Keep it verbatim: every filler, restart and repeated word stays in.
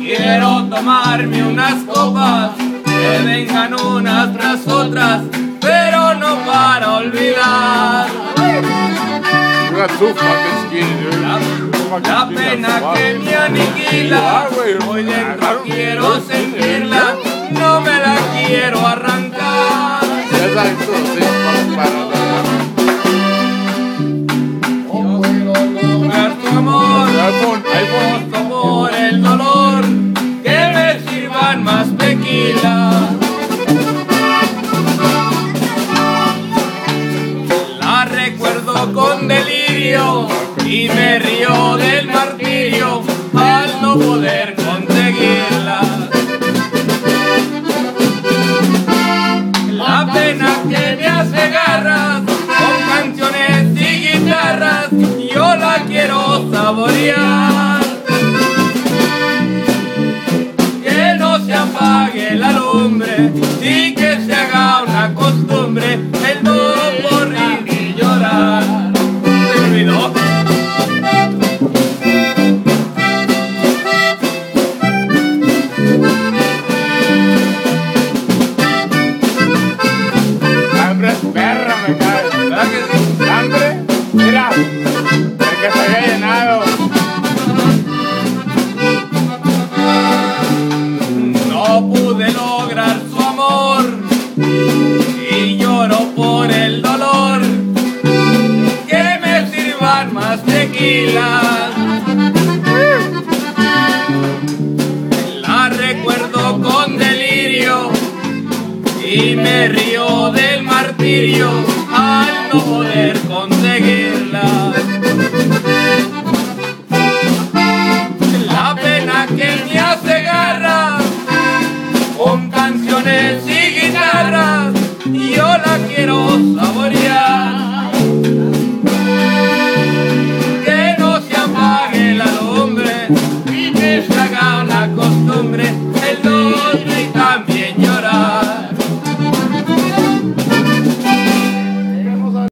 Quiero tomarme unas copas, que vengan unas tras otras, pero no para olvidar. La, la pena que me aniquila, hoy dentro quiero sentirla, no me la quiero arrancar. Yo quiero lograr tu amor, justo por el dolor, que me sirvan más tequila. La recuerdo con delirio y me río del martirio al no poder conseguirla. La pena que me hace garras con canciones y guitarras, yo la quiero saborear. Que no se apague la lumbre y que se haga una costumbre el no morir y llorar. ¿Se olvidó? Hambre es perra, me cae. ¿Verdad que sí? Hambre, mira, el que se había llenado. No pude lograr su amor y lloro por el dolor, que me sirvan más tequilas. La recuerdo con delirio y me río del martirio al no poder